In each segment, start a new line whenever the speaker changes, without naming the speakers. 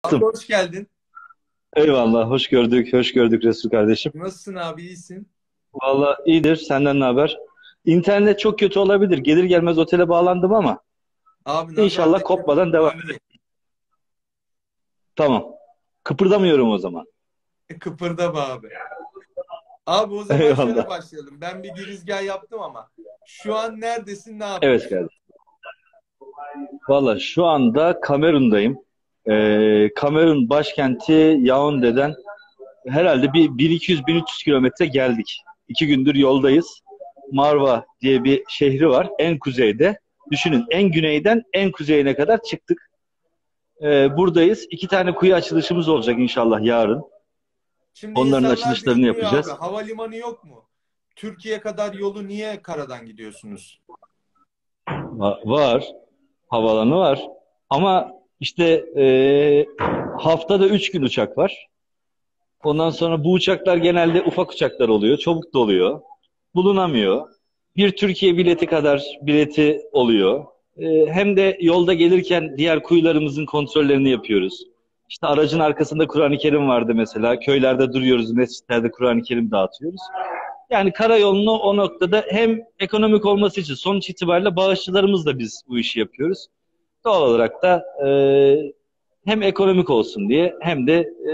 Abi
Nasılsın?
hoş geldin.
Eyvallah, hoş gördük Resul kardeşim.
Nasılsın abi iyisin?
Vallahi iyidir, senden ne haber? İnternet çok kötü olabilir. Gelir gelmez otele bağlandım ama
Abi nazar
inşallah
değmesin
kopmadan devam.
duan iyi.
Tamam. Kıpırdamıyorum o zaman.
Kıpırda be abi. Abi o zaman şöyle
Eyvallah.
başlayalım. Ben bir girizgah yaptım ama şu an neredesin, ne
Evet
yapıyorsun?
kardeşim. Vallahi şu anda Kamerun'dayım. Kamerun başkenti Yaounde'den herhalde bir 1200-1300 kilometre geldik. 2 gündür yoldayız. Marva diye bir şehri var en kuzeyde. Düşünün en güneyden en kuzeyine kadar çıktık. Buradayız. 2 tane kuyu açılışımız olacak inşallah yarın.
Şimdi
Onların
insanlar
açılışlarını
düşünüyor abi,
yapacağız.
havalimanı yok mu? Türkiye kadar yolu niye karadan gidiyorsunuz?
Var. Havalanı var. Ama işte haftada 3 gün uçak var. Ondan sonra bu uçaklar genelde ufak uçaklar oluyor. Çabuk doluyor. Bulunamıyor. Bir Türkiye bileti kadar bileti oluyor. Hem de yolda gelirken diğer kuyularımızın kontrollerini yapıyoruz. İşte aracın arkasında Kur'an-ı Kerim vardı mesela. Köylerde duruyoruz, mescitlerde Kur'an-ı Kerim dağıtıyoruz. Yani karayolunu o noktada hem ekonomik olması için sonuç itibariyle bağışçılarımızla biz bu işi yapıyoruz. Doğal olarak da hem ekonomik olsun diye hem de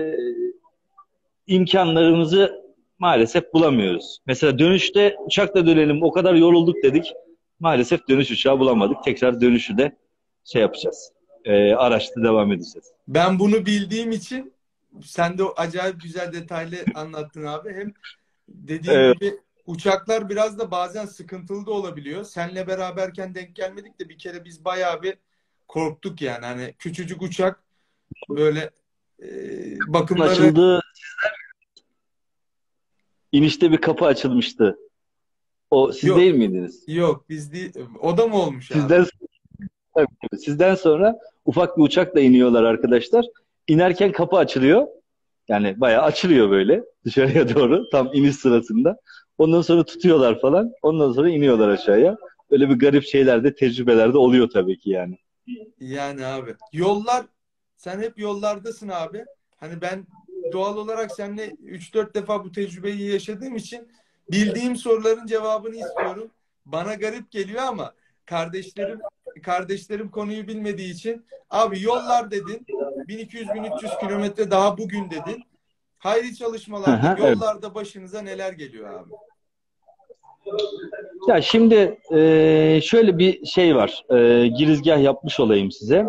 imkanlarımızı maalesef bulamıyoruz. Mesela dönüşte uçakla dönelim o kadar yorulduk dedik. Maalesef dönüş uçağı bulamadık. Tekrar dönüşü de şey yapacağız. Araçta devam edeceğiz.
Ben bunu bildiğim için sen de acayip güzel detaylı anlattın abi. Hem dediğin
Evet.
gibi uçaklar biraz da bazen sıkıntılı da olabiliyor. Seninle beraberken denk gelmedik de bir kere biz bayağı bir korktuk yani. Hani küçücük uçak böyle bakımları
Açıldığı inişte bir kapı açılmıştı. O siz
yok.
değil miydiniz?
Yok biz değil. O da mı olmuş abi?
Sizden sizden sonra ufak bir uçakla iniyorlar arkadaşlar. İnerken kapı açılıyor. Yani bayağı açılıyor böyle dışarıya doğru tam iniş sırasında. Ondan sonra tutuyorlar falan. Ondan sonra iniyorlar aşağıya. Öyle bir garip şeyler de tecrübeler de oluyor tabii ki yani.
Yani abi. Yollar, sen hep yollardasın abi. Hani ben doğal olarak seninle 3-4 defa bu tecrübeyi yaşadığım için bildiğim soruların cevabını istiyorum. Bana garip geliyor ama kardeşlerim konuyu bilmediği için abi yollar dedin. 1200-1300 kilometre daha bugün dedin. Hayri çalışmalarda
Evet.
yollarda başınıza neler geliyor abi?
Ya şimdi şöyle bir şey var. Girizgah yapmış olayım size.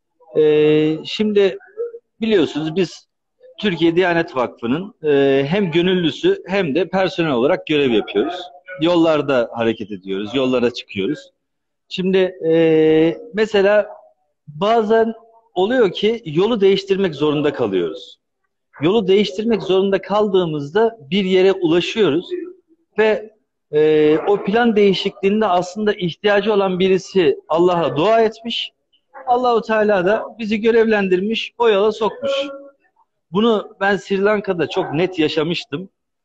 Şimdi biliyorsunuz biz Türkiye Diyanet Vakfı'nın hem gönüllüsü hem de personel olarak görev yapıyoruz. Yollarda hareket ediyoruz, yollara çıkıyoruz. Şimdi mesela bazen oluyor ki yolu değiştirmek zorunda kalıyoruz. Yolu değiştirmek zorunda kaldığımızda bir yere ulaşıyoruz ve o plan değişikliğinde aslında ihtiyacı olan birisi Allah'a dua etmiş. Allahu Teala da bizi görevlendirmiş, o yola sokmuş. Bunu ben Sri Lanka'da çok net yaşamıştım.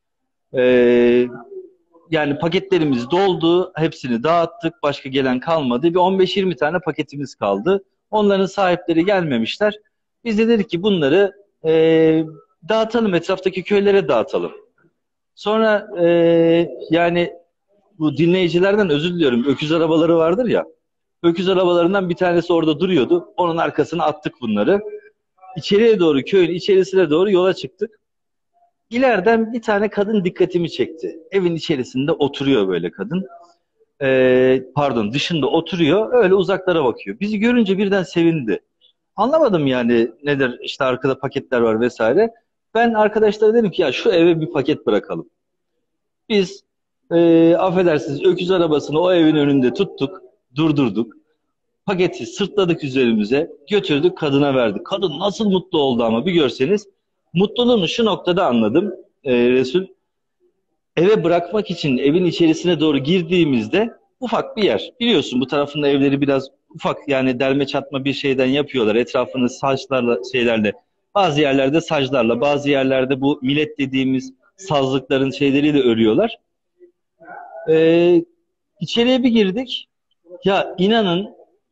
Ee, Yani paketlerimiz doldu, hepsini dağıttık, başka gelen kalmadı. Bir 15-20 tane paketimiz kaldı. Onların sahipleri gelmemişler. Biz de dedik ki bunları dağıtalım, etraftaki köylere dağıtalım. Sonra yani bu dinleyicilerden özür diliyorum. Öküz arabaları vardır ya. Öküz arabalarından bir tanesi orada duruyordu. Onun arkasına attık bunları. İçeriye doğru, köyün içerisine doğru yola çıktık. İleriden bir tane kadın dikkatimi çekti. Evin içerisinde oturuyor böyle kadın. Pardon, dışında oturuyor. Öyle uzaklara bakıyor. Bizi görünce birden sevindi. Anlamadım yani nedir işte arkada paketler var vesaire. Ben arkadaşlara dedim ki ya şu eve bir paket bırakalım. Biz affedersiniz öküz arabasını o evin önünde tuttuk, durdurduk. Paketi sırtladık üzerimize, götürdük kadına verdik. Kadın nasıl mutlu oldu ama bir görseniz. Mutluluğunu şu noktada anladım Resul. Eve bırakmak için evin içerisine doğru girdiğimizde ufak bir yer. Biliyorsun bu tarafında evleri biraz ufak yani derme çatma bir şeyden yapıyorlar. Etrafını saçlarla şeylerle bazı yerlerde saclarla bazı yerlerde bu millet dediğimiz sazlıkların şeyleriyle örüyorlar. E, içeriye bir girdik. Ya inanın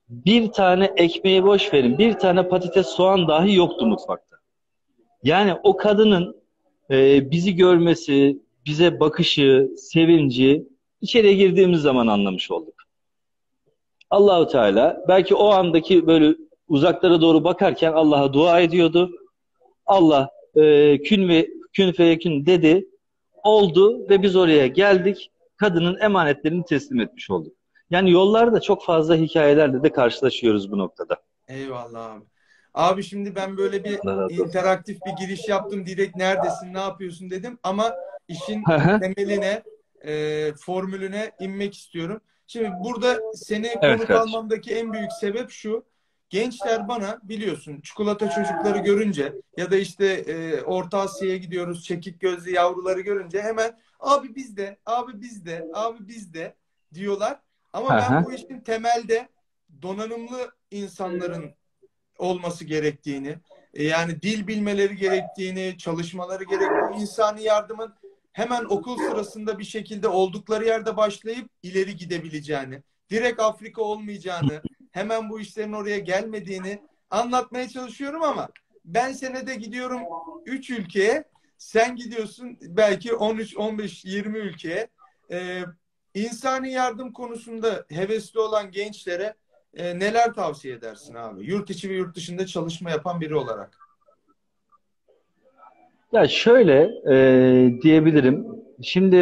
bir tane ekmeği boş verin, bir tane patates soğan dahi yoktu mutfakta. Yani o kadının bizi görmesi, bize bakışı, sevinci içeriye girdiğimiz zaman anlamış olduk. Allahu Teala belki o andaki böyle uzaklara doğru bakarken Allah'a dua ediyordu. Allah kün feyekün dedi, oldu ve biz oraya geldik. Kadının emanetlerini teslim etmiş olduk. Yani yollarda çok fazla hikayelerle de karşılaşıyoruz bu noktada.
Eyvallah abi. Abi şimdi ben böyle bir
Allah razı olsun.
interaktif bir giriş yaptım. Direkt neredesin, ne yapıyorsun dedim. Ama işin
Hı hı.
temeline, formülüne inmek istiyorum. Şimdi burada seni
Evet
konuk
kardeşim.
almamdaki en büyük sebep şu. Gençler bana biliyorsun çikolata çocukları görünce ya da işte Orta Asya'ya gidiyoruz çekik gözlü yavruları görünce hemen abi bizde, abi bizde, abi bizde diyorlar.
Hı
Ama ben
hı.
bu işin temelde donanımlı insanların olması gerektiğini, yani dil bilmeleri gerektiğini, çalışmaları gerektiğini, insani yardımın hemen okul sırasında bir şekilde oldukları yerde başlayıp ileri gidebileceğini, direkt Afrika olmayacağını, hemen bu işlerin oraya gelmediğini anlatmaya çalışıyorum ama ben senede gidiyorum 3 ülkeye, sen gidiyorsun belki 13, 15, 20 ülkeye. İnsani yardım konusunda hevesli olan gençlere neler tavsiye edersin abi? Yurt içi ve yurt dışında çalışma yapan biri olarak.
Ya şöyle diyebilirim. Şimdi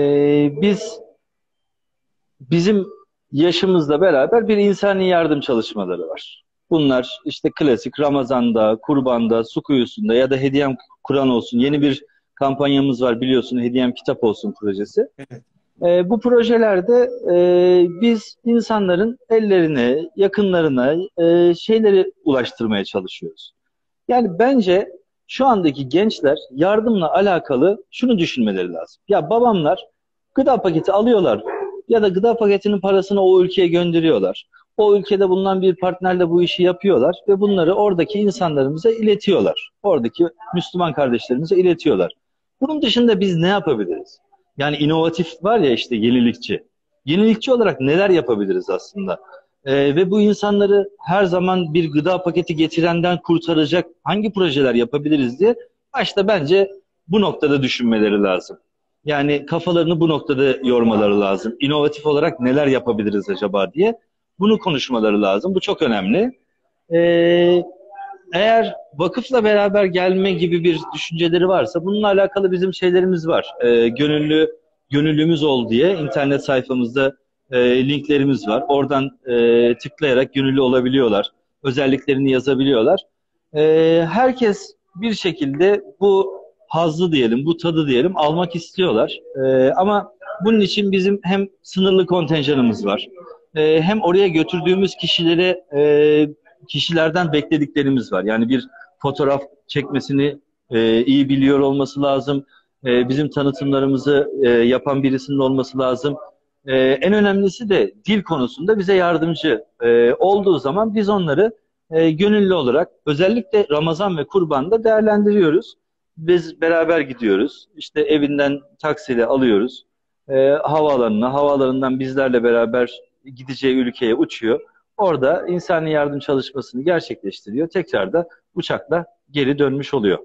bizim yaşımızla beraber bir insani yardım çalışmaları var. Bunlar işte klasik Ramazan'da, Kurban'da, Su Kuyusu'nda ya da Hediyem Kur'an olsun. Yeni bir kampanyamız var biliyorsun, Hediyem Kitap olsun projesi.
Evet.
Bu projelerde biz insanların ellerine, yakınlarına şeyleri ulaştırmaya çalışıyoruz. Yani bence şu andaki gençler yardımla alakalı şunu düşünmeleri lazım. Ya babamlar gıda paketi alıyorlar ya da gıda paketinin parasını o ülkeye gönderiyorlar. O ülkede bulunan bir partnerle bu işi yapıyorlar ve bunları oradaki insanlarımıza iletiyorlar. Oradaki Müslüman kardeşlerimize iletiyorlar. Bunun dışında biz ne yapabiliriz? Yani inovatif var ya işte yenilikçi. Yenilikçi olarak neler yapabiliriz aslında? Ve bu insanları her zaman bir gıda paketi getirenden kurtaracak hangi projeler yapabiliriz diye başta bence bu noktada düşünmeleri lazım. Yani kafalarını bu noktada yormaları lazım. İnovatif olarak neler yapabiliriz acaba diye bunu konuşmaları lazım. Bu çok önemli. Ee, Eğer vakıfla beraber gelme gibi bir düşünceleri varsa bununla alakalı bizim şeylerimiz var. Gönüllümüz ol diye internet sayfamızda linklerimiz var. Oradan tıklayarak gönüllü olabiliyorlar. Özelliklerini yazabiliyorlar. Herkes bir şekilde bu hazzı diyelim, bu tadı diyelim almak istiyorlar. Ama bunun için bizim hem sınırlı kontenjanımız var. Hem oraya götürdüğümüz kişilerden beklediklerimiz var. Yani bir fotoğraf çekmesini iyi biliyor olması lazım. Bizim tanıtımlarımızı yapan birisinin olması lazım. En önemlisi de dil konusunda bize yardımcı olduğu zaman biz onları gönüllü olarak özellikle Ramazan ve Kurban'da değerlendiriyoruz. Biz beraber gidiyoruz. İşte evinden taksiyle alıyoruz. Havaalanından bizlerle beraber gideceği ülkeye uçuyor. Orada insani yardım çalışmasını gerçekleştiriyor. Tekrar da uçakla geri dönmüş oluyor.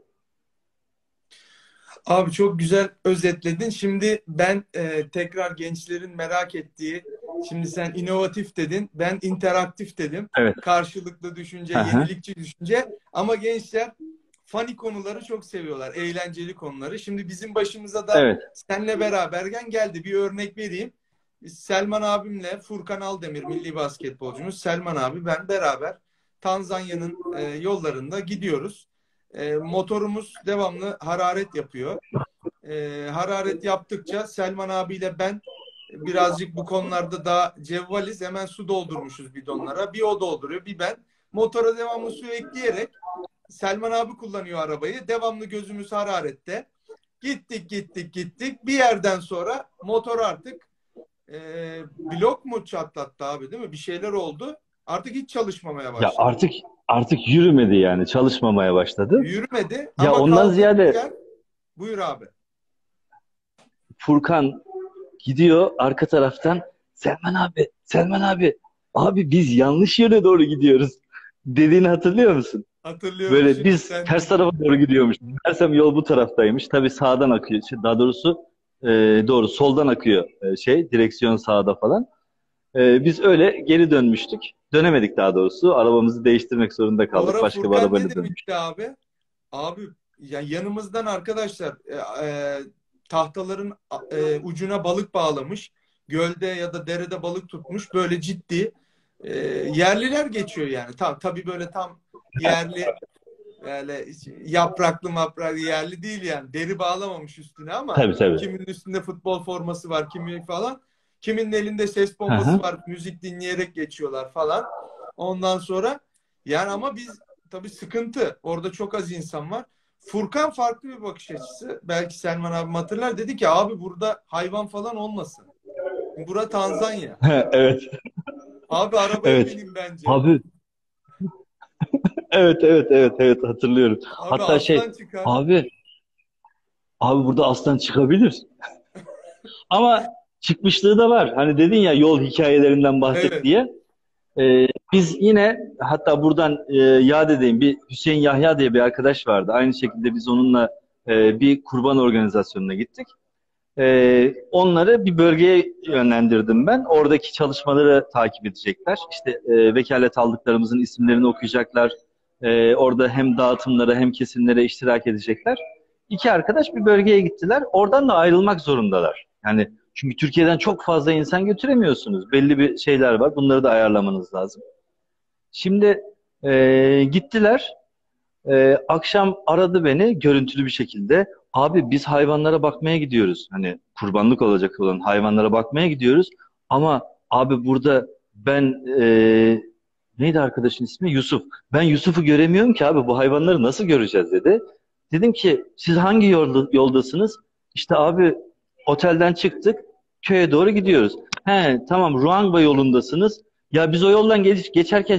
Abi çok güzel özetledin. Şimdi ben tekrar gençlerin merak ettiği, şimdi sen inovatif dedin, ben interaktif dedim.
Evet.
Karşılıklı düşünce,
Aha.
yenilikçi düşünce. Ama gençler funny konuları çok seviyorlar, eğlenceli konuları. Şimdi bizim başımıza da
Evet.
seninle beraberken geldi. Bir örnek vereyim. Biz Selman abimle Furkan Aldemir milli basketbolcumuz Selman abi ben beraber Tanzanya'nın yollarında gidiyoruz. Motorumuz devamlı hararet yapıyor. Hararet yaptıkça Selman abiyle ben birazcık bu konularda daha cevvaliz. Hemen su doldurmuşuz bidonlara. Bir o dolduruyor, bir ben. Motora devamlı su ekleyerek Selman abi kullanıyor arabayı. Devamlı gözümüz hararette. Gittik gittik gittik. Bir yerden sonra motor artık blok mu çatlattı abi değil mi? Bir şeyler oldu. Artık hiç çalışmamaya
Ya
başladı.
artık yürümedi yani çalışmamaya başladı.
Yürümedi
Ya
ama
ondan
kaldığımız
ziyade
yer buyur abi.
Furkan gidiyor arka taraftan Selman abi, Selman abi. Abi biz yanlış yöne doğru gidiyoruz dediğini hatırlıyor musun?
Hatırlıyorum,
Böyle
şimdi
biz
sen
ters
dedin.
tarafa doğru gidiyormuş. Meğersem yol bu taraftaymış. Tabii sağdan akıyor. Daha doğrusu e, doğru soldan akıyor direksiyon sağda falan. Biz öyle geri dönmüştük. Dönemedik daha doğrusu. Arabamızı değiştirmek zorunda kaldık.
Sonra
Başka bir
Furkan ne
arabayla dönmüştük.
demişti abi? Abi ya yanımızdan arkadaşlar tahtaların ucuna balık bağlamış. Gölde ya da derede balık tutmuş. Böyle ciddi yerliler geçiyor yani. Tabii böyle tam yerli, böyle yapraklı mapraklı yerli değil yani. Deri bağlamamış üstüne ama
Tabii tabii.
kiminin üstünde futbol forması var, kiminin falan. Kiminin elinde ses
Hı
bombası
hı.
var, müzik dinleyerek geçiyorlar falan. Ondan sonra yani ama biz tabii sıkıntı. Orada çok az insan var. Furkan farklı bir bakış açısı. Belki Selman abi hatırlar. Dedi ki abi burada hayvan falan olmasın. Bura Tanzanya.
Evet.
Abi arabaya
Evet.
bineyim bence.
Abi evet hatırlıyorum.
Abi
Hatta
aslan çıkar.
abi burada aslan çıkabilir. Ama çıkmışlığı da var. Hani dedin ya yol hikayelerinden bahset
Evet.
diye. Biz yine hatta buradan yad edeyim, bir Hüseyin Yahya diye bir arkadaş vardı. Aynı şekilde biz onunla bir kurban organizasyonuna gittik. Onları bir bölgeye yönlendirdim ben. Oradaki çalışmaları takip edecekler. İşte vekalet aldıklarımızın isimlerini okuyacaklar. Orada hem dağıtımlara hem kesimlere iştirak edecekler. İki arkadaş bir bölgeye gittiler. Oradan da ayrılmak zorundalar. Yani çünkü Türkiye'den çok fazla insan götüremiyorsunuz. Belli bir şeyler var. Bunları da ayarlamanız lazım. Şimdi gittiler. Akşam aradı beni görüntülü bir şekilde. Abi biz hayvanlara bakmaya gidiyoruz. Hani kurbanlık olacak olan hayvanlara bakmaya gidiyoruz. Ama abi burada ben neydi arkadaşın ismi? Yusuf. Ben Yusuf'u göremiyorum ki abi bu hayvanları nasıl göreceğiz dedi. Dedim ki siz hangi yoldasınız? İşte abi otelden çıktık köye doğru gidiyoruz. He tamam Ruangba yolundasınız. Ya biz o yoldan geçerken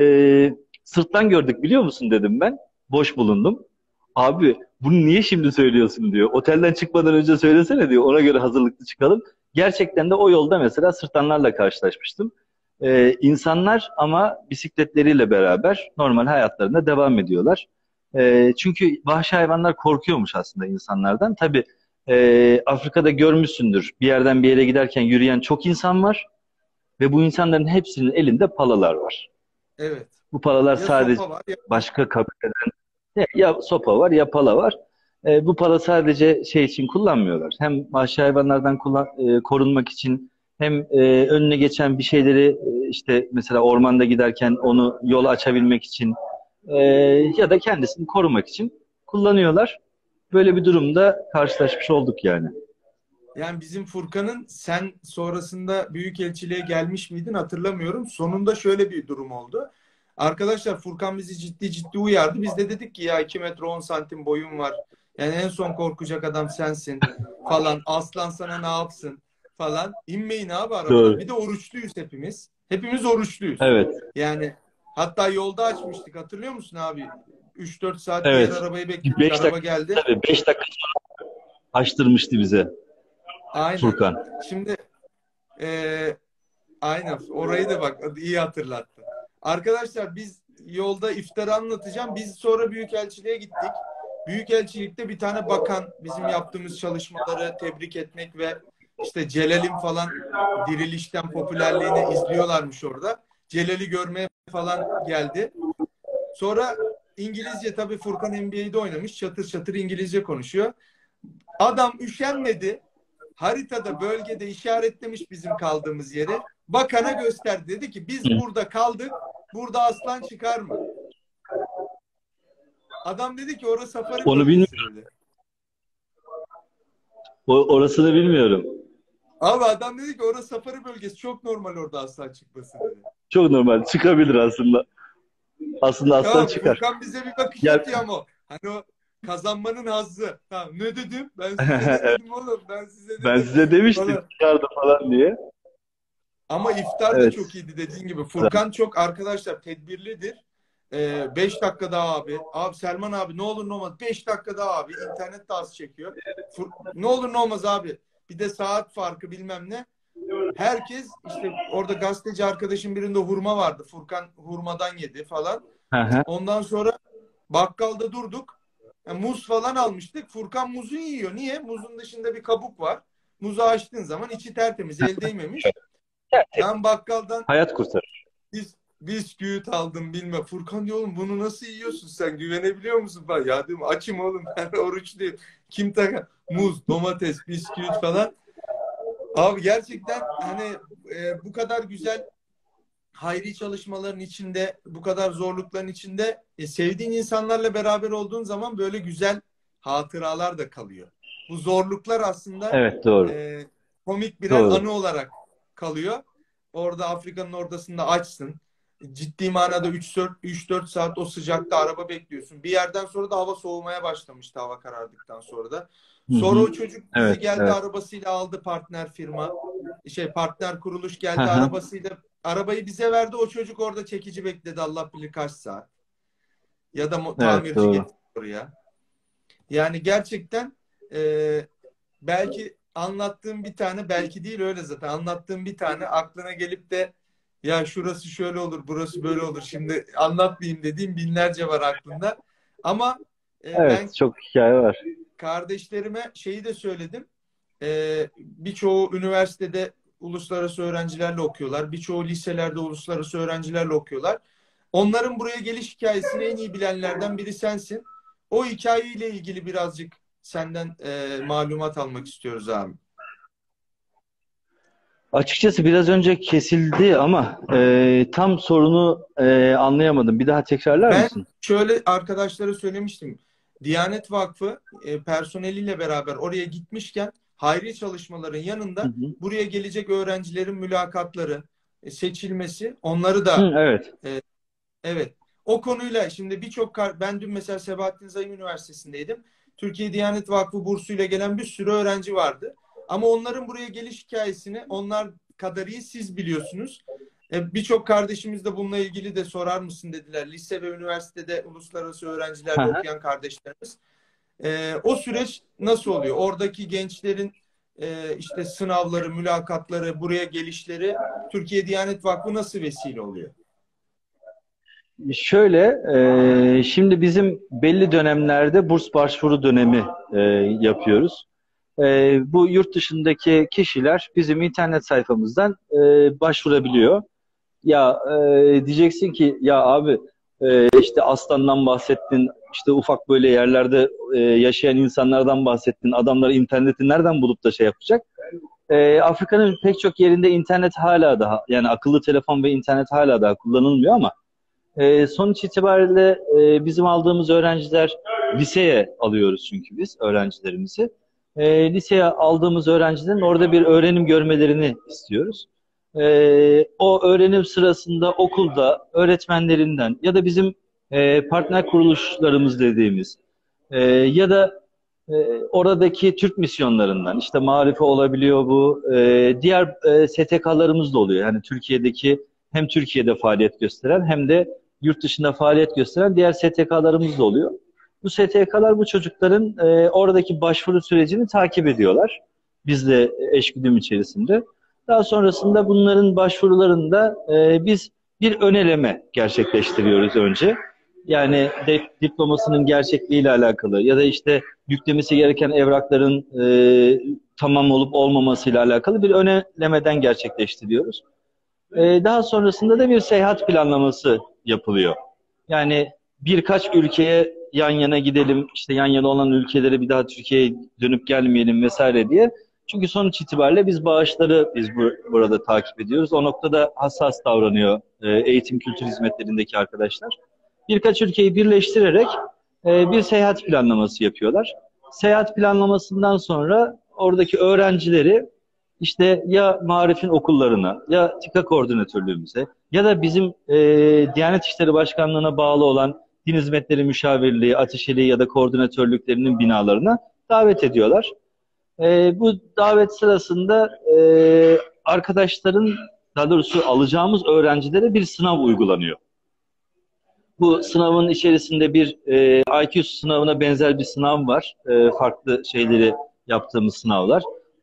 sırtlan gördük biliyor musun dedim ben. Boş bulundum. Abi bunu niye şimdi söylüyorsun diyor. Otelden çıkmadan önce söylesene diyor. Ona göre hazırlıklı çıkalım. Gerçekten de o yolda mesela sırtlanlarla karşılaşmıştım. İnsanlar ama bisikletleriyle beraber normal hayatlarına devam ediyorlar. Çünkü vahşi hayvanlar korkuyormuş aslında insanlardan. Tabii Afrika'da görmüşsündür. Bir yerden bir yere giderken yürüyen çok insan var ve bu insanların hepsinin elinde palalar var.
Evet.
Bu palalar
Ya
sadece
sopa var ya
başka kabileden ya sopa var ya pala var. Bu pala sadece şey için kullanmıyorlar. Hem vahşi hayvanlardan korunmak için hem önüne geçen bir şeyleri işte mesela ormanda giderken onu yola açabilmek için e, ya da kendisini korumak için kullanıyorlar. Böyle bir durumda karşılaşmış olduk yani.
yani bizim Furkan'ın sen sonrasında Büyükelçiliğe gelmiş miydin hatırlamıyorum. Sonunda şöyle bir durum oldu. Arkadaşlar Furkan bizi ciddi ciddi uyardı. Biz de dedik ki ya 2 metre 10 santim boyun var. Yani en son korkacak adam sensin falan. Aslan sana ne yapsın falan. İnmeyin abi arabadan.
Doğru.
Bir de oruçluyuz hepimiz. Hepimiz oruçluyuz.
Evet.
Yani hatta yolda açmıştık hatırlıyor musun abi? 3-4 saat diğer
Evet.
arabayı bekledik.
5
Araba
dakika
geldi.
tabii 5 dakika açtırmıştı bize
Aynen.
Furkan.
Şimdi Ee, aynen. Orayı da bak iyi hatırlattın. Arkadaşlar biz yolda iftarı anlatacağım. Biz sonra Büyükelçiliğe gittik. Büyükelçilikte bir tane bakan bizim yaptığımız çalışmaları tebrik etmek ve işte Celal'in falan dirilişten popülerliğini izliyorlarmış orada. Celal'i görmeye falan geldi. Sonra İngilizce tabii Furkan NBA'de oynamış. Çatır çatır İngilizce konuşuyor. Adam üşenmedi. Haritada bölgede işaretlemiş bizim kaldığımız yeri. Bakana gösterdi. Dedi ki biz burada kaldık. Burada aslan çıkar mı? Adam dedi ki orası safari
Onu
bölgesi
bilmiyorum.
dedi.
Orasını bilmiyorum.
Abi adam dedi ki orası safari bölgesi. Çok normal orada aslan çıkması dedi.
Çok normal. Çıkabilir aslında. Aslında aslan
Tamam
çıkar.
Furkan bize bir bakış
Ya
atıyor ama hani o kazanmanın hazzı. Tamam ne dedim? Ben size ne dedim oğlum? Ben size
ben
dedim
size demiştim
falan.
çıkardı falan diye.
Ama iftar da
Evet.
çok iyiydi dediğin gibi. Furkan çok arkadaşlar tedbirlidir. 5 dakika daha abi. Abi Selman abi ne olur ne olmaz. 5 dakika daha abi. İnternet de az çekiyor. Ne olur ne olmaz abi. Bir de saat farkı bilmem ne. Herkes işte orada gazeteci arkadaşım birinde hurma vardı. Furkan hurmadan yedi falan.
Hı hı.
Ondan sonra bakkalda durduk. Muz falan almıştık. Furkan muzu yiyor. Niye? Muzun dışında bir kabuk var. Muzu açtığın zaman içi tertemiz, el değmemiş. Ben bakkaldan
Hayat kurtarır.
bisküvit aldım bilmem. Furkan diyor oğlum bunu nasıl yiyorsun sen? Güvenebiliyor musun? Ben, ya diyorum açım oğlum ben oruçluyum. Kim takar? Muz, domates, bisküvit falan. Abi gerçekten hani bu kadar güzel hayri çalışmaların içinde, bu kadar zorlukların içinde sevdiğin insanlarla beraber olduğun zaman böyle güzel hatıralar da kalıyor. Bu zorluklar aslında
Evet, doğru.
e, komik birer
Doğru.
anı olarak kalıyor. Orada Afrika'nın ortasında açsın. Ciddi manada 3-4 saat o sıcakta araba bekliyorsun. Bir yerden sonra da hava soğumaya başlamıştı hava karardıktan sonra da.
Hı
Sonra
hı.
o çocuk bizi
Evet,
geldi
evet.
arabasıyla aldı partner firma. Partner kuruluş
Hı
geldi
hı.
arabasıyla. Arabayı bize verdi. O çocuk orada çekici bekledi Allah bilir kaç saat. Ya da
Evet,
tamirci
doğru.
getirdi oraya. Yani gerçekten e, belki anlattığım bir tane belki değil öyle zaten anlattığım bir tane aklına gelip de ya şurası şöyle olur burası böyle olur şimdi anlatmayayım dediğim binlerce var aklında. Ama ben
Evet, çok hikaye var.
kardeşlerime şeyi de söyledim. Birçoğu üniversitede uluslararası öğrencilerle okuyorlar. Birçoğu liselerde uluslararası öğrencilerle okuyorlar. Onların buraya geliş hikayesini en iyi bilenlerden biri sensin. O hikayeyle ilgili birazcık senden malumat almak istiyoruz abi.
Açıkçası biraz önce kesildi ama tam sorunu anlayamadım. Bir daha tekrarlar
Ben
mısın?
şöyle arkadaşlara söylemiştim. Diyanet Vakfı personeliyle beraber oraya gitmişken hayri çalışmaların
Hı
yanında
hı.
buraya gelecek öğrencilerin mülakatları, seçilmesi, onları
Hı,
da
evet.
e, evet. O konuyla şimdi ben dün mesela Sebahattin Zaim Üniversitesi'ndeydim. Türkiye Diyanet Vakfı bursuyla gelen bir sürü öğrenci vardı. Ama onların buraya geliş hikayesini onlar kadar iyi siz biliyorsunuz. Birçok kardeşimiz de bununla ilgili de sorar mısın dediler. Lise ve üniversitede uluslararası
Hı
öğrencilerle
hı.
okuyan kardeşlerimiz. O süreç nasıl oluyor? Oradaki gençlerin işte sınavları, mülakatları, buraya gelişleri Türkiye Diyanet Vakfı nasıl vesile oluyor?
Şöyle, şimdi bizim belli dönemlerde burs başvuru dönemi e, yapıyoruz. Bu yurt dışındaki kişiler bizim internet sayfamızdan başvurabiliyor. Ya diyeceksin ki ya abi işte aslandan bahsettin, işte ufak böyle yerlerde yaşayan insanlardan bahsettin. Adamlar interneti nereden bulup da şey yapacak? Afrika'nın pek çok yerinde internet hala daha yani akıllı telefon ve internet hala daha kullanılmıyor ama sonuç itibariyle bizim aldığımız öğrenciler liseye alıyoruz çünkü biz öğrencilerimizi. Liseye aldığımız öğrencilerin orada bir öğrenim görmelerini istiyoruz. O öğrenim sırasında okulda öğretmenlerinden ya da bizim partner kuruluşlarımız dediğimiz ya da e, oradaki Türk misyonlarından işte Marife olabiliyor bu. Diğer STK'larımız da oluyor. Yani Türkiye'deki hem Türkiye'de faaliyet gösteren hem de yurt dışında faaliyet gösteren diğer STK'larımız da oluyor. Bu STK'lar bu çocukların oradaki başvuru sürecini takip ediyorlar. Bizle eşgüdüm içerisinde. Daha sonrasında bunların başvurularında biz bir öneleme gerçekleştiriyoruz önce. Yani diplomasının gerçekliğiyle alakalı ya da işte yüklemesi gereken evrakların tamam olup olmamasıyla alakalı bir önelemeden gerçekleştiriyoruz. Daha sonrasında da bir seyahat planlaması yapılıyor. Yani birkaç ülkeye yan yana gidelim, işte yan yana olan ülkelere bir daha Türkiye'ye dönüp gelmeyelim vesaire diye. Çünkü sonuç itibariyle biz bağışları burada takip ediyoruz. O noktada hassas davranıyor eğitim kültür hizmetlerindeki arkadaşlar. Birkaç ülkeyi birleştirerek bir seyahat planlaması yapıyorlar. Seyahat planlamasından sonra oradaki öğrencileri işte ya Marif'in okullarına ya TİKA koordinatörlüğümüze ya da bizim Diyanet İşleri Başkanlığı'na bağlı olan Din Hizmetleri Müşavirliği, Ateşeliği ya da koordinatörlüklerinin binalarına davet ediyorlar. Bu davet sırasında arkadaşların daha doğrusu alacağımız öğrencilere bir sınav uygulanıyor. Bu sınavın içerisinde bir IQ sınavına benzer bir sınav var. Farklı şeyleri yaptığımız sınavlar.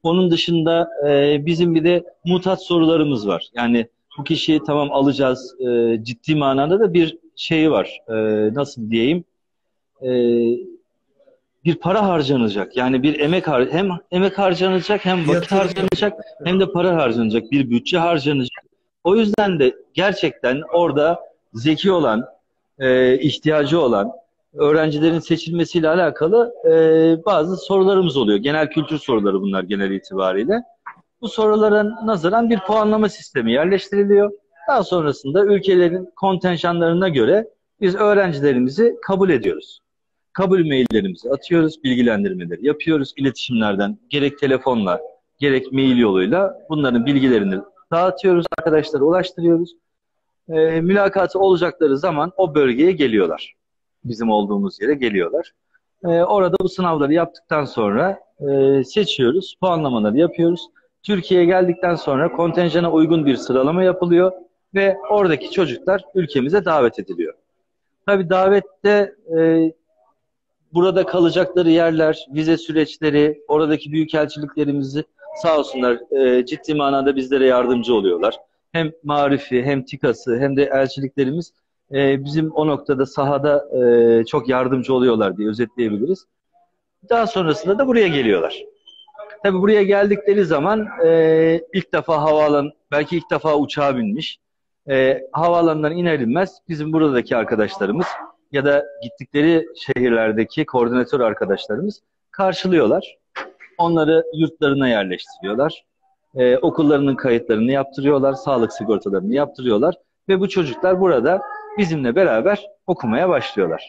Onun dışında bizim bir de mutat sorularımız var. Yani bu kişiyi tamam alacağız. Ciddi manada da bir şey var. Nasıl diyeyim? E, Bir para harcanacak. Yani bir hem emek harcanacak, hem vakit
Yatırım
harcanacak,
yapılacak.
hem de para harcanacak. Bir bütçe harcanacak. O yüzden de gerçekten orada zeki olan, ihtiyacı olan öğrencilerin seçilmesiyle alakalı bazı sorularımız oluyor. Genel kültür soruları bunlar genel itibariyle. Bu sorulara nazaran bir puanlama sistemi yerleştiriliyor. Daha sonrasında ülkelerin kontenjanlarına göre biz öğrencilerimizi kabul ediyoruz. Kabul maillerimizi atıyoruz, bilgilendirmeleri yapıyoruz. İletişimlerden gerek telefonla, gerek mail yoluyla bunların bilgilerini dağıtıyoruz, arkadaşlara ulaştırıyoruz. Mülakatı olacakları zaman o bölgeye geliyorlar. Bizim olduğumuz yere geliyorlar. Orada bu sınavları yaptıktan sonra seçiyoruz, puanlamaları yapıyoruz. Türkiye'ye geldikten sonra kontenjana uygun bir sıralama yapılıyor ve oradaki çocuklar ülkemize davet ediliyor. Tabii davette burada kalacakları yerler, vize süreçleri, oradaki büyükelçiliklerimizi sağ olsunlar ciddi manada bizlere yardımcı oluyorlar. Hem Marifi, hem TİKA'sı, hem de elçiliklerimiz bizim o noktada sahada çok yardımcı oluyorlar diye özetleyebiliriz. Daha sonrasında da buraya geliyorlar. Tabii buraya geldikleri zaman ilk defa belki ilk defa uçağa binmiş. Havaalanından iner inmez bizim buradaki arkadaşlarımız ya da gittikleri şehirlerdeki koordinatör arkadaşlarımız karşılıyorlar. Onları yurtlarına yerleştiriyorlar. Okullarının kayıtlarını yaptırıyorlar, sağlık sigortalarını yaptırıyorlar ve bu çocuklar burada bizimle beraber okumaya başlıyorlar.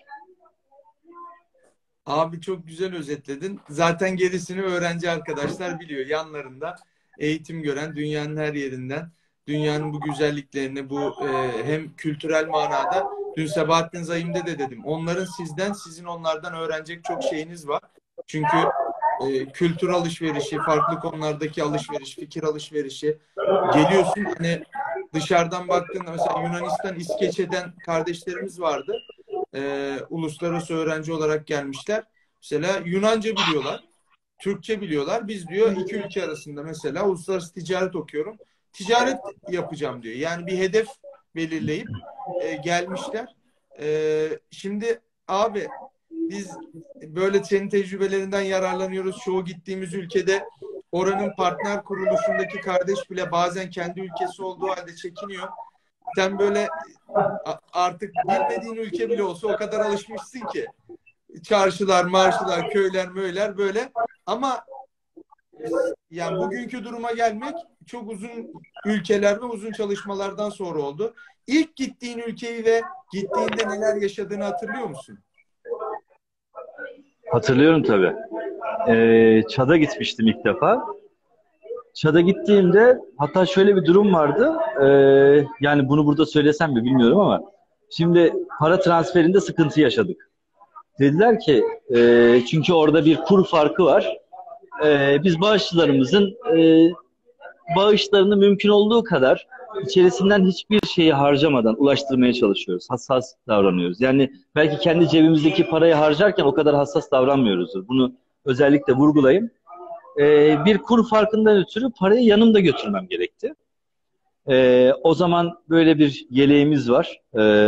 Abi çok güzel özetledin. Zaten gerisini öğrenci arkadaşlar biliyor. Yanlarında eğitim gören dünyanın her yerinden, dünyanın bu güzelliklerini, bu hem kültürel manada, dün Sebahattin Zaim'de de dedim. Onların sizden, sizin onlardan öğrenecek çok şeyiniz var. Çünkü kültür alışverişi, farklı konulardaki alışveriş, fikir alışverişi, geliyorsun hani dışarıdan baktığında mesela Yunanistan, İskeçe'den kardeşlerimiz vardı. Uluslararası öğrenci olarak gelmişler. Mesela Yunanca biliyorlar, Türkçe biliyorlar. Biz diyor iki ülke arasında mesela uluslararası ticaret okuyorum. Ticaret yapacağım diyor. Yani bir hedef belirleyip gelmişler. Şimdi abi biz böyle senin tecrübelerinden yararlanıyoruz. Çoğu gittiğimiz ülkede oranın partner kuruluşundaki kardeş bile bazen kendi ülkesi olduğu halde çekiniyor. Sen böyle artık bilmediğin ülke bile olsa o kadar alışmışsın ki. Çarşılar, marşılar, köyler, möyler böyle. Ama yani bugünkü duruma gelmek çok uzun ülkeler ve uzun çalışmalardan sonra oldu. İlk gittiğin ülkeyi ve gittiğinde neler yaşadığını hatırlıyor musun?
Hatırlıyorum tabii. Çad'a gitmiştim ilk defa. Çad'a gittiğimde hatta şöyle bir durum vardı. Yani bunu burada söylesem mi bilmiyorum ama şimdi para transferinde sıkıntı yaşadık. Dediler ki çünkü orada bir kur farkı var. Biz bağışçılarımızın bağışlarını mümkün olduğu kadar içerisinden hiçbir şeyi harcamadan ulaştırmaya çalışıyoruz. Hassas davranıyoruz. Yani belki kendi cebimizdeki parayı harcarken o kadar hassas davranmıyoruzdur. Bunu özellikle vurgulayayım. Bir kur farkından ötürü parayı yanımda götürmem gerekti. O zaman böyle bir yeleğimiz var.